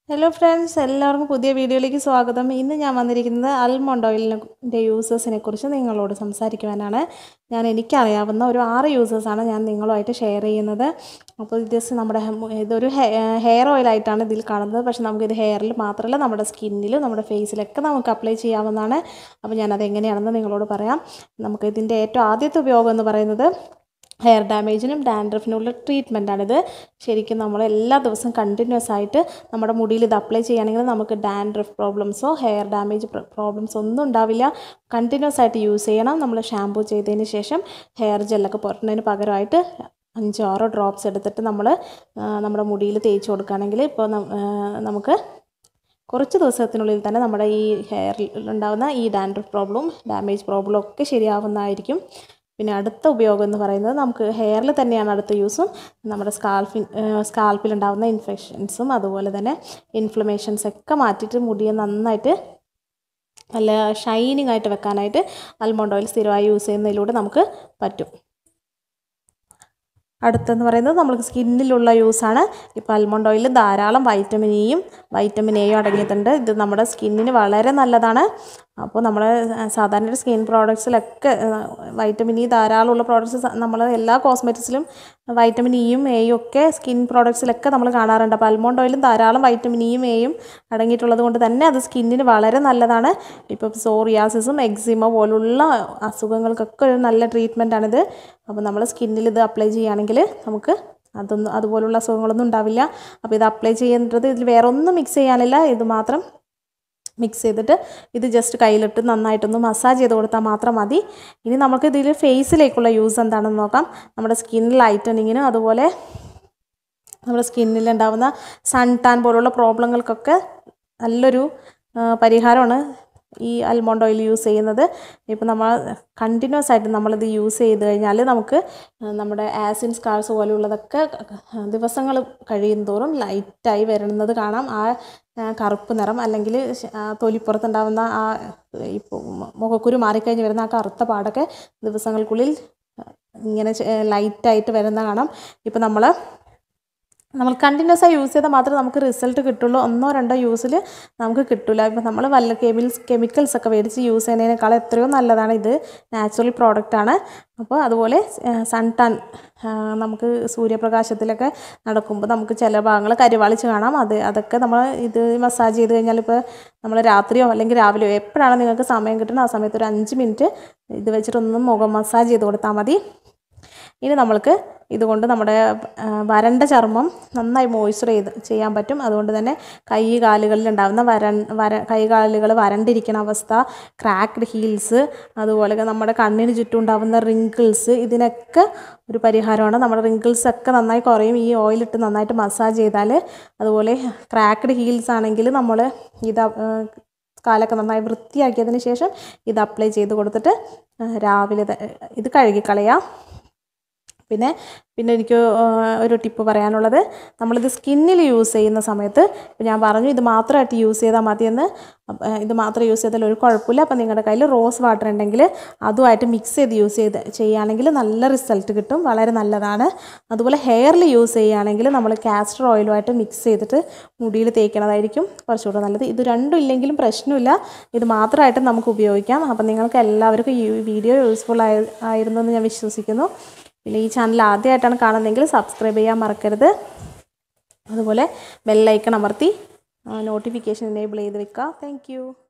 Hello friends, എല്ലാവർക്കും പുതിയ വീഡിയോയിലേക്ക് സ്വാഗതം. ഇന്ന് ഞാൻ വന്നിരിക്കുന്നത് ആൽമണ്ട് ഓയിലിൻ്റെ യൂസേഴ്സിനെ കുറിച്ച് നിങ്ങളോട് സംസാരിക്കുവാനാണ്. എനിക്കറിയാവുന്ന ഒരു 6 യൂസേഴ്സാണ് ഞാൻ നിങ്ങളുമായിട്ട് ഷെയർ ചെയ്യുന്നത്. അപ്പോൾ നമ്മുടെ ഇതൊരു ഹെയർ ഓയിലായിട്ടാണ് ഇതിൽ കാണുന്നത്. പക്ഷേ നമുക്കിത് ഹെയറിൽ മാത്രമല്ല, നമ്മുടെ സ്കിന്നിലും നമ്മുടെ ഫേസിലൊക്കെ നമുക്ക് അപ്ലൈ ചെയ്യാവുന്നതാണ്. അപ്പോൾ ഞാനത് എങ്ങനെയാണെന്ന് നിങ്ങളോട് പറയാം. നമുക്കിതിൻ്റെ ഏറ്റവും ആദ്യത്തെ ഉപയോഗം എന്ന് പറയുന്നത് ഹെയർ ഡാമേജിനും ഡാൻഡ്രഫിനുള്ള ട്രീറ്റ്മെൻറ്റാണിത്. ശരിക്കും നമ്മൾ എല്ലാ ദിവസവും കണ്ടിന്യൂസ് ആയിട്ട് നമ്മുടെ മുടിയിൽ ഇത് അപ്ലൈ ചെയ്യുകയാണെങ്കിൽ നമുക്ക് ഡാൻഡ്രഫ് പ്രോബ്ലംസോ ഹെയർ ഡാമേജ് പ്രോബ്ലംസോ ഒന്നും ഉണ്ടാവില്ല. കണ്ടിന്യൂസ് ആയിട്ട് യൂസ് ചെയ്യണം. നമ്മൾ ഷാമ്പൂ ചെയ്തതിന് ശേഷം ഹെയർ ജെല്ലൊക്കെ പുരട്ടുന്നതിന് പകരമായിട്ട് 5-6 ഡ്രോപ്സ് എടുത്തിട്ട് നമ്മൾ നമ്മുടെ മുടിയിൽ തേച്ച് കൊടുക്കുകയാണെങ്കിൽ ഇപ്പോൾ നമുക്ക് കുറച്ച് ദിവസത്തിനുള്ളിൽ തന്നെ നമ്മുടെ ഈ ഹെയറിൽ ഉണ്ടാകുന്ന ഈ ഡാൻഡ്രഫ് പ്രോബ്ലം ഡാമേജ് പ്രോബ്ലം ഒക്കെ ശരിയാവുന്നതായിരിക്കും. പിന്നെ അടുത്ത ഉപയോഗം എന്ന് പറയുന്നത് നമുക്ക് ഹെയറിൽ തന്നെയാണ് അടുത്ത യൂസും. നമ്മുടെ സ്കാൽപ്പിലുണ്ടാകുന്ന ഇൻഫെക്ഷൻസും അതുപോലെ തന്നെ ഇൻഫ്ലമേഷൻസൊക്കെ മാറ്റിയിട്ട് മുടിയെ നന്നായിട്ട് നല്ല ഷൈനിങ് ആയിട്ട് വെക്കാനായിട്ട് ആൽമണ്ട് ഓയിൽ സ്ഥിരമായി യൂസ് ചെയ്യുന്നതിലൂടെ നമുക്ക് പറ്റും. അടുത്തെന്ന് പറയുന്നത് നമുക്ക് സ്കിന്നിലുള്ള യൂസാണ്. ഇപ്പോൾ ആൽമണ്ട് ഓയിലിൽ ധാരാളം വൈറ്റമിൻ ഇയും വൈറ്റമിൻ എയും അടങ്ങിയിട്ടുണ്ട്. ഇത് നമ്മുടെ സ്കിന്നിന് വളരെ നല്ലതാണ്. അപ്പോൾ നമ്മൾ സാധാരണ സ്കിൻ പ്രോഡക്ട്സിലൊക്കെ വൈറ്റമിൻ ഇ ധാരാളമുള്ള പ്രോഡക്ട്സ് നമ്മൾ എല്ലാ കോസ്മെറ്റിക്സിലും വൈറ്റമിൻ ഇയും എയും ഒക്കെ സ്കിൻ പ്രോഡക്ട്സിലൊക്കെ നമ്മൾ കാണാറുണ്ട്. അപ്പോൾ ആൽമണ്ട് ഓയിലും ധാരാളം വൈറ്റമിൻ ഇയും എയും അടങ്ങിയിട്ടുള്ളത് കൊണ്ട് തന്നെ അത് സ്കിന്നിന് വളരെ നല്ലതാണ്. ഇപ്പോൾ സോറിയാസിസും എക്സിമ പോലുള്ള അസുഖങ്ങൾക്കൊക്കെ ഒരു നല്ല ട്രീറ്റ്മെൻറ്റാണിത്. അപ്പോൾ നമ്മൾ സ്കിന്നിൽ ഇത് അപ്ലൈ ചെയ്യുകയാണെങ്കിൽ നമുക്ക് അതുപോലുള്ള അസുഖങ്ങളൊന്നും ഉണ്ടാവില്ല. അപ്പോൾ ഇത് അപ്ലൈ ചെയ്യുന്നത് ഇതിൽ വേറെ ഒന്നും മിക്സ് ചെയ്യാനില്ല. ഇത് മാത്രം മിക്സ് ചെയ്തിട്ട് ഇത് ജസ്റ്റ് കയ്യിലിട്ട് നന്നായിട്ടൊന്ന് മസാജ് ചെയ്ത് കൊടുത്താൽ മാത്രം മതി. ഇനി നമുക്ക് ഇതിൽ ഫേസിലേക്കുള്ള യൂസ് എന്താണെന്ന് നോക്കാം. നമ്മുടെ സ്കിൻ ലൈറ്റനിങ്ങിനും അതുപോലെ നമ്മുടെ സ്കിന്നിലുണ്ടാകുന്ന സൺ ടാൻ പോലുള്ള പ്രോബ്ലങ്ങൾക്കൊക്കെ നല്ലൊരു പരിഹാരമാണ് ഈ ആൽമണ്ട് ഓയിൽ യൂസ് ചെയ്യുന്നത്. ഇപ്പോൾ നമ്മൾ കണ്ടിന്യൂസ് ആയിട്ട് നമ്മളിത് യൂസ് ചെയ്ത് കഴിഞ്ഞാൽ നമുക്ക് നമ്മുടെ ആസിഡ് സ്കാർസ് പോലെയുള്ളതൊക്കെ ദിവസങ്ങൾ കഴിയും തോറും ലൈറ്റായി വരുന്നത് കാണാം. ആ കറുപ്പ് നിറം അല്ലെങ്കിൽ തൊലിപ്പുറത്തുണ്ടാകുന്ന ആ ഇപ്പോൾ മുഖക്കുരു മാറിക്കഴിഞ്ഞ് വരുന്ന ആ കറുത്ത പാടൊക്കെ ദിവസങ്ങൾക്കുള്ളിൽ ഇങ്ങനെ ലൈറ്റായിട്ട് വരുന്ന കാണാം. ഇപ്പോൾ നമ്മൾ കണ്ടിന്യൂസ് ആയി യൂസ് ചെയ്താൽ മാത്രമേ നമുക്ക് റിസൾട്ട് കിട്ടുള്ളൂ. 1-2 യൂസിൽ നമുക്ക് കിട്ടില്ല. ഇപ്പോൾ നമ്മൾ വല്ല കെമിക്കൽസ് ഒക്കെ മേടിച്ച് യൂസ് ചെയ്യുന്നതിനേക്കാൾ എത്രയോ നല്ലതാണ് ഇത്. നാച്ചുറൽ പ്രോഡക്റ്റാണ്. അപ്പോൾ അതുപോലെ സൺ ടാൻ നമുക്ക് സൂര്യപ്രകാശത്തിലൊക്കെ നടക്കുമ്പോൾ നമുക്ക് ചില ഭാഗങ്ങൾ കരിവാളിച്ച് കാണാം. അതൊക്കെ നമ്മൾ ഇത് മസാജ് ചെയ്ത് കഴിഞ്ഞാൽ ഇപ്പോൾ നമ്മൾ രാത്രിയോ അല്ലെങ്കിൽ രാവിലെയോ എപ്പോഴാണ് നിങ്ങൾക്ക് സമയം കിട്ടുന്നത് ആ സമയത്ത് ഒരു 5 മിനിറ്റ് ഇത് വെച്ചിട്ടൊന്ന് മുഖം മസാജ് ചെയ്ത് കൊടുത്താൽ മതി. ഇനി നമ്മൾക്ക് ഇതുകൊണ്ട് നമ്മുടെ വരണ്ട ചർമ്മം നന്നായി മോയ്സ്ചർ ചെയ്യാൻ പറ്റും. അതുകൊണ്ട് തന്നെ കൈകാലുകളിലുണ്ടാകുന്ന കൈകാലുകൾ വരണ്ടിരിക്കുന്ന അവസ്ഥ, ക്രാക്ക്ഡ് ഹീൽസ്, അതുപോലെ നമ്മുടെ കണ്ണിന് ചുറ്റും ഉണ്ടാകുന്ന റിങ്കിൾസ്, ഇതിനൊക്കെ ഒരു പരിഹാരമാണ്. നമ്മുടെ റിങ്കിൾസൊക്കെ നന്നായി കുറയും ഈ ഓയിലിട്ട് നന്നായിട്ട് മസാജ് ചെയ്താൽ. അതുപോലെ ക്രാക്ക്ഡ് ഹീൽസ് ആണെങ്കിൽ നമ്മൾ കാലൊക്കെ നന്നായി വൃത്തിയാക്കിയതിന് ശേഷം ഇത് അപ്ലൈ ചെയ്ത് കൊടുത്തിട്ട് രാവിലെ ഇത് കഴുകിക്കളയാം. പിന്നെ എനിക്ക് ഒരു ടിപ്പ് പറയാനുള്ളത്, നമ്മളിത് സ്കിന്നിൽ യൂസ് ചെയ്യുന്ന സമയത്ത് ഇപ്പോൾ ഞാൻ പറഞ്ഞു ഇത് മാത്രമായിട്ട് യൂസ് ചെയ്താൽ മതിയെന്ന്. ഇത് മാത്രം യൂസ് ചെയ്താൽ ഒരു കുഴപ്പമില്ല. അപ്പോൾ നിങ്ങളുടെ കയ്യിൽ റോസ് വാട്ടർ ഉണ്ടെങ്കിൽ അതുമായിട്ട് മിക്സ് ചെയ്ത് ചെയ്യുകയാണെങ്കിൽ നല്ല റിസൾട്ട് കിട്ടും. വളരെ നല്ലതാണ്. അതുപോലെ ഹെയറിൽ യൂസ് ചെയ്യുകയാണെങ്കിൽ നമ്മൾ കാസ്റ്റർ ഓയിലുമായിട്ട് മിക്സ് ചെയ്തിട്ട് മുടിയിൽ തേക്കുന്നതായിരിക്കും കുറച്ചുകൂടെ നല്ലത്. ഇത് രണ്ടും ഇല്ലെങ്കിലും പ്രശ്നമില്ല. ഇത് മാത്രമായിട്ട് നമുക്ക് ഉപയോഗിക്കാം. അപ്പോൾ നിങ്ങൾക്ക് എല്ലാവർക്കും ഈ വീഡിയോ യൂസ്ഫുൾ ആയിരുന്നു എന്ന് ഞാൻ വിശ്വസിക്കുന്നു. പിന്നെ ഈ ചാനൽ ആദ്യമായിട്ടാണ് കാണുന്നതെങ്കിൽ സബ്സ്ക്രൈബ് ചെയ്യാൻ മറക്കരുത്. അതുപോലെ ബെൽ ഐക്കൺ അമർത്തി നോട്ടിഫിക്കേഷൻ എനേബിൾ ചെയ്ത് വെക്കുക. താങ്ക്